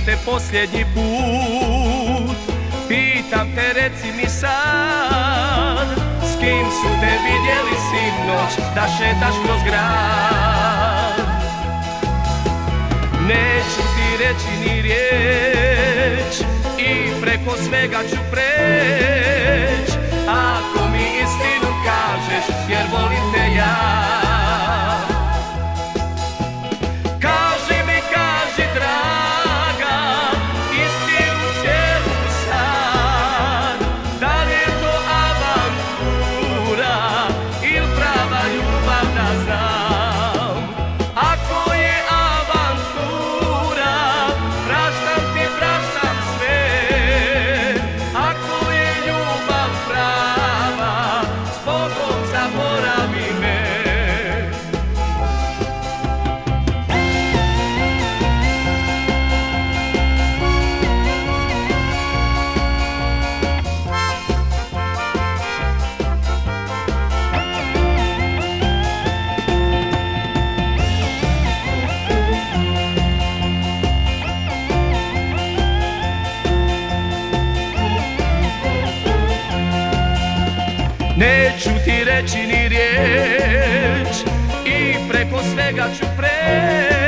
te posljednji put, pitam te, reci mi sad, s kim su te vidjeli sinoć da šetaš kroz grad? Neću ti reći ni riječ i preko svega ću preć, ako mi istinu kažeš, jer volim te ja. Kaži mi, kaži draga, istinu cijelu sad, da li je to avantura ili prava ljubav, da znam. Ako je avantura, praštam ti, praštam sve. Ako je ljubav prava, s Bogom zaboravi me. Neću ti reći ni riječ i preko svega ću preći,